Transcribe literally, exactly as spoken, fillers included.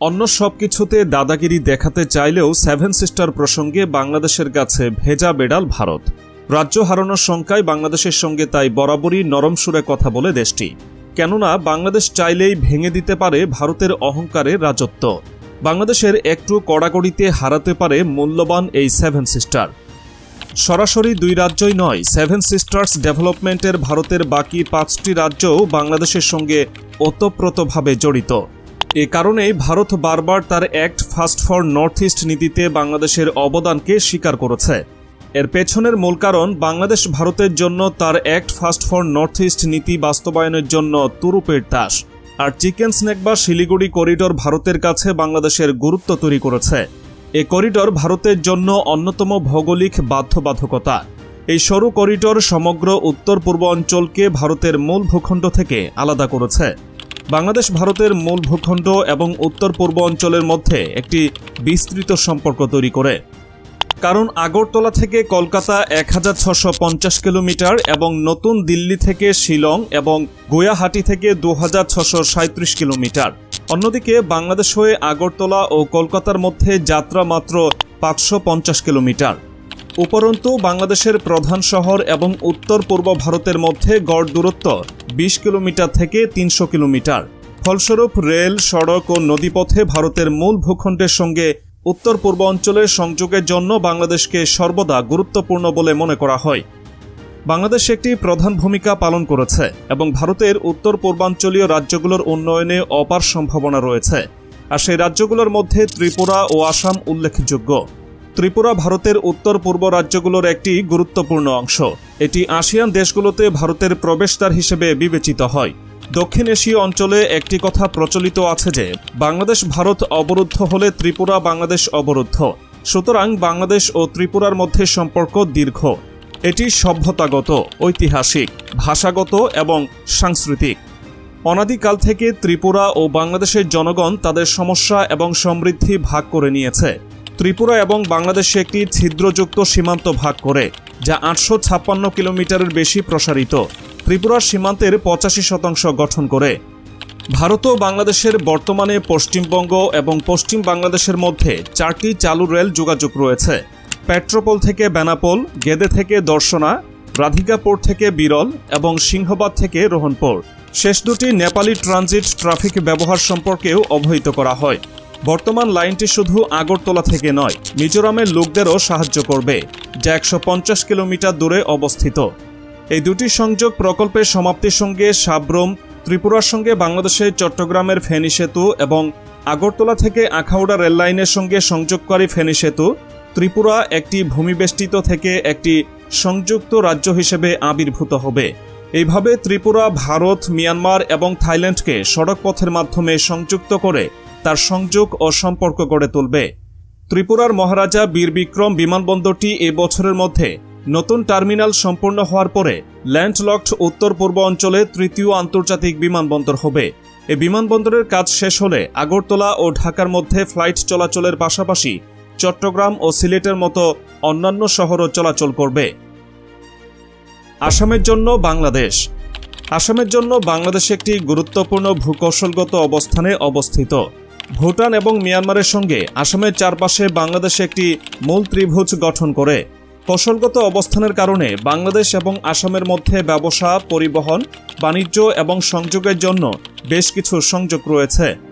অন্য সবকিছুতে দাদাগিরি দেখাতে চাইলেও সেভেন সিস্টার প্রসঙ্গে বাংলাদেশের কাছে ভেজা বেড়াল ভারত। রাজ্য হারানোর শঙ্কায় বাংলাদেশের সঙ্গে তাই বরাবরই নরম সুরে কথা বলে দেশটি। কেননা বাংলাদেশ চাইলেই ভেঙে দিতে পারে ভারতের অহংকারের রাজত্ব। বাংলাদেশের একটু কড়াকড়িতে হারাতে পারে মূল্যবান এই সেভেন সিস্টার। সরাসরি দুই রাজ্যই নয়, সেভেন সিস্টার্স ডেভেলপমেন্টের ভারতের বাকি পাঁচটি রাজ্যও বাংলাদেশের সঙ্গে ওতপ্রোতভাবে জড়িত। এ কারণেই ভারত বারবার তার act first for north east নীতিতে বাংলাদেশের অবদানকে স্বীকার করেছে। এর পেছনের মূল কারণ বাংলাদেশ ভারতের জন্য তার act first for north east নীতি বাস্তবায়নের জন্য তুরুপের তাস। আর চিকেন স্নেক বা শিলিগুড়ি করিডোর ভারতের কাছে বাংলাদেশের গুরুত্ব তৈরি করেছে। এ করিডোর ভারতের জন্য অন্যতম ভৌগোলিক বাধ্যবাধকতা। এই সরু করিডোর সমগ্র উত্তর পূর্ব অঞ্চলকে ভারতের মূল ভূখণ্ড থেকে আলাদা করেছে। বাংলাদেশ ভারতের মূল ভূখণ্ড এবং উত্তর পূর্ব অঞ্চলের মধ্যে একটি বিস্তৃত সম্পর্ক তৈরি করে। কারণ আগরতলা থেকে কলকাতা এক হাজার ছশো পঞ্চাশ কিলোমিটার এবং নতুন দিল্লি থেকে শিলং এবং গুয়াহাটি থেকে দু হাজার ছশো সাঁত্রিশ কিলোমিটার। অন্যদিকে বাংলাদেশ হয়ে আগরতলা ও কলকাতার মধ্যে যাত্রা মাত্র পাঁচশো পঞ্চাশ কিলোমিটার। উপরন্তু বাংলাদেশের প্রধান শহর এবং উত্তর পূর্ব ভারতের মধ্যে গড় দূরত্ব বিশ কিলোমিটার থেকে তিনশো কিলোমিটার। ফলস্বরূপ রেল, সড়ক ও নদীপথে ভারতের মূল ভূখণ্ডের সঙ্গে উত্তর পূর্ব অঞ্চলের সংযোগের জন্য বাংলাদেশকে সর্বদা গুরুত্বপূর্ণ বলে মনে করা হয়। বাংলাদেশ একটি প্রধান ভূমিকা পালন করেছে এবং ভারতের উত্তর পূর্বাঞ্চলীয় রাজ্যগুলোর উন্নয়নে অপার সম্ভাবনা রয়েছে। আর সেই রাজ্যগুলোর মধ্যে ত্রিপুরা ও আসাম উল্লেখযোগ্য। ত্রিপুরা ভারতের উত্তর পূর্ব রাজ্যগুলোর একটি গুরুত্বপূর্ণ অংশ। এটি আসিয়ান দেশগুলোতে ভারতের প্রবেশদ্বার হিসেবে বিবেচিত হয়। দক্ষিণ এশীয় অঞ্চলে একটি কথা প্রচলিত আছে যে বাংলাদেশ ভারত অবরুদ্ধ হলে ত্রিপুরা বাংলাদেশ অবরুদ্ধ। সুতরাং বাংলাদেশ ও ত্রিপুরার মধ্যে সম্পর্ক দীর্ঘ। এটি সভ্যতাগত, ঐতিহাসিক, ভাষাগত এবং সাংস্কৃতিক। অনাদিকাল থেকে ত্রিপুরা ও বাংলাদেশের জনগণ তাদের সমস্যা এবং সমৃদ্ধি ভাগ করে নিয়েছে। ত্রিপুরা এবং বাংলাদেশে একটি ছিদ্রযুক্ত সীমান্ত ভাগ করে, যা আটশো ছাপ্পান্ন কিলোমিটারের বেশি প্রসারিত। ত্রিপুরার সীমান্তের পঁচাশি শতাংশ গঠন করে। ভারত ও বাংলাদেশের বর্তমানে পশ্চিমবঙ্গ এবং পশ্চিম বাংলাদেশের মধ্যে চারটি চালু রেল যোগাযোগ রয়েছে। পেট্রোপোল থেকে বেনাপোল, গেদে থেকে দর্শনা, রাধিকাপুর থেকে বিরল এবং সিংহবাদ থেকে রোহনপুর। শেষ দুটি নেপালি ট্রানজিট ট্রাফিক ব্যবহার সম্পর্কেও অবহিত করা হয়। বর্তমান লাইনটি শুধু আগরতলা থেকে নয়, মিজোরামের লোকদেরও সাহায্য করবে, যা একশো পঞ্চাশ কিলোমিটার দূরে অবস্থিত। এই দুটি সংযোগ প্রকল্পের সমাপ্তির সঙ্গে সাব্রুম, ত্রিপুরার সঙ্গে বাংলাদেশের চট্টগ্রামের ফেনী সেতু এবং আগরতলা থেকে আখাউড়া রেললাইনের সঙ্গে সংযোগকারী ফেনী সেতু, ত্রিপুরা একটি ভূমিবেষ্টিত থেকে একটি সংযুক্ত রাজ্য হিসেবে আবির্ভূত হবে। এইভাবে ত্রিপুরা ভারত, মিয়ানমার এবং থাইল্যান্ডকে সড়ক পথের মাধ্যমে সংযুক্ত করে তার সংযোগ ও সম্পর্ক গড়ে তুলবে। ত্রিপুরার মহারাজা বীর বিক্রম বিমানবন্দরটি এ বছরের মধ্যে নতুন টার্মিনাল সম্পূর্ণ হওয়ার পরে ল্যান্ডলকড উত্তর পূর্ব অঞ্চলে তৃতীয় আন্তর্জাতিক বিমানবন্দর হবে। এই বিমানবন্দরের কাজ শেষ হলে আগরতলা ও ঢাকার মধ্যে ফ্লাইট চলাচলের পাশাপাশি চট্টগ্রাম ও সিলেটের মতো অন্যান্য শহরও চলাচল করবে। আসামের জন্য বাংলাদেশ। আসামের জন্য বাংলাদেশ একটি গুরুত্বপূর্ণ ভূকৌশলগত অবস্থানে অবস্থিত। ভুটান এবং মিয়ানমারের সঙ্গে আসামের চারপাশে বাংলাদেশ একটি মূল ত্রিভুজ গঠন করে। কৌশলগত অবস্থানের কারণে বাংলাদেশ এবং আসামের মধ্যে ব্যবসা, পরিবহন, বাণিজ্য এবং সংযোগের জন্য বেশ কিছু সংযোগ রয়েছে।